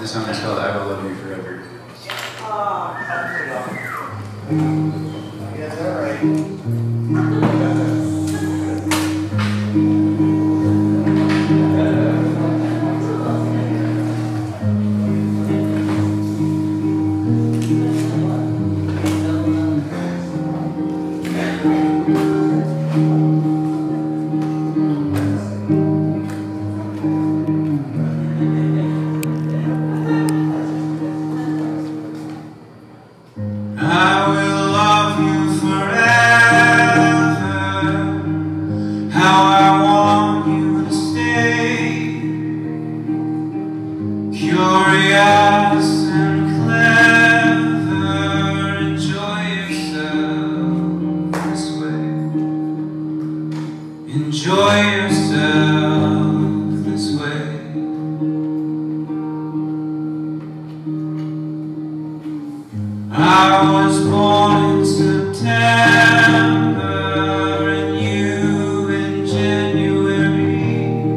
This song is called I Will Love You Forever. Yes, all right. Curious and clever, enjoy yourself this way. Enjoy yourself this way. I was born in September and you in January.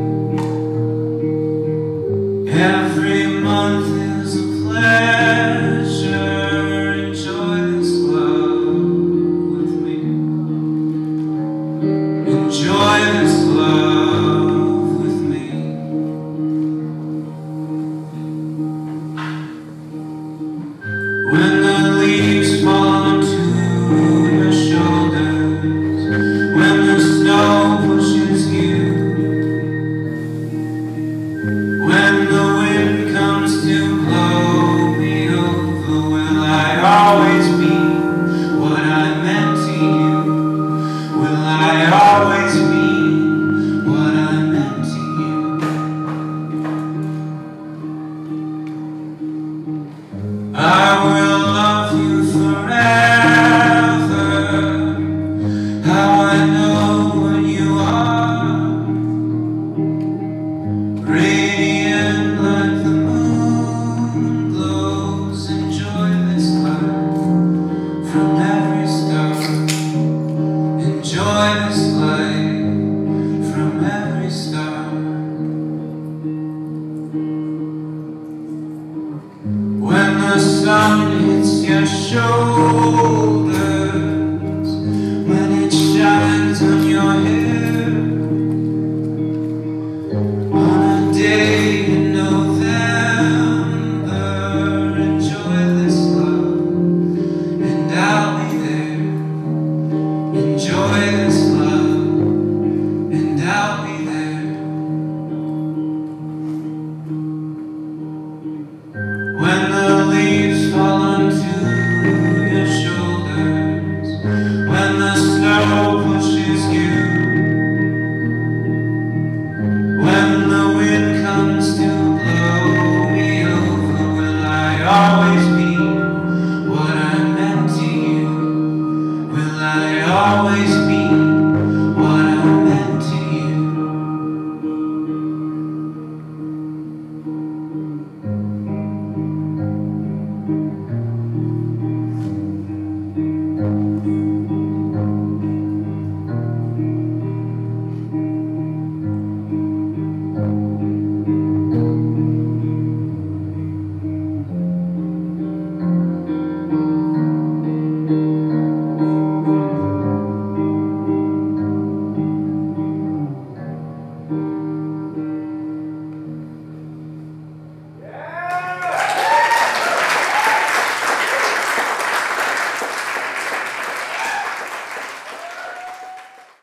Every month is a pleasure. Enjoy this love with me. Enjoy this love with me. When the leaves fall onto your shoulders, when the snow pushes you, when the wind comes to blow me over, will I always be what I meant to you? Will I always be what I meant to you? I will love you forever. How I know what you are. Radiant like the moon glows. Enjoy this light from every star. Enjoy this light from every star. When the sun hits your shoulder,